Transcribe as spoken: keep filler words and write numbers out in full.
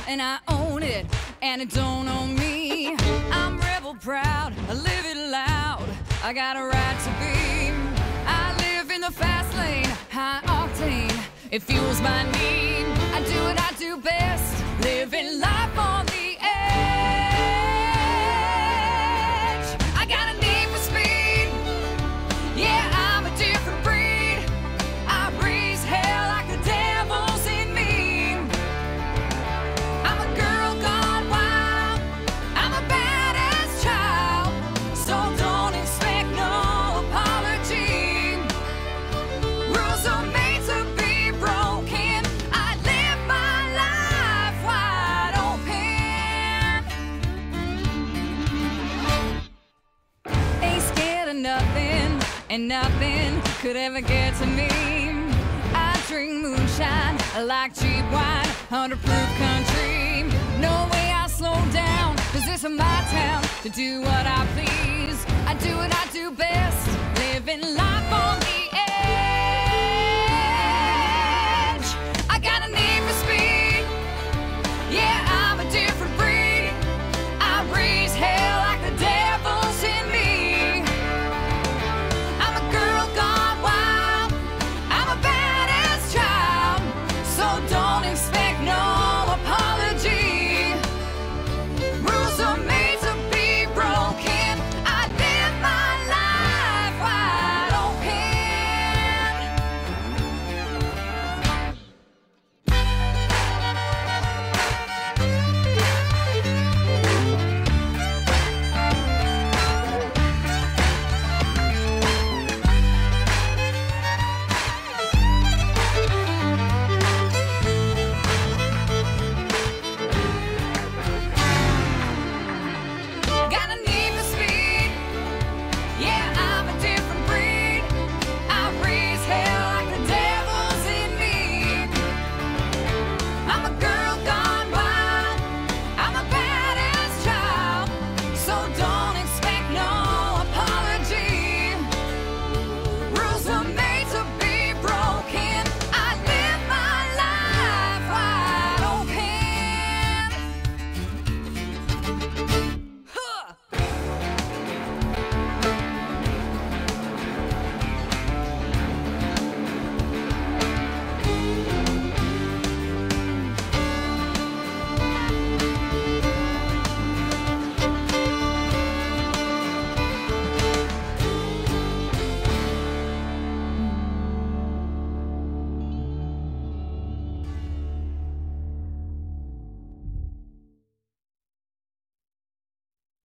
and I own it, and it don't own me. I'm rebel proud, I live it loud, I got a right to be. I live in the fast lane, high octane, it fuels my need. I do what I do best, living life on the edge. I got a need for speed, yeah, I'm a different breed. I breeze hell like the devil's in me. I'm a girl gone wild, I'm a badass child, so don't expect no apology. Rules are made to be broken, I live my life wide open. Ain't scared of nothing, and nothing could ever get to me. I drink moonshine, I like cheap wine, hundred proof country. No way I slow down, cause this is my town, to do what I please. I do what I do best, living life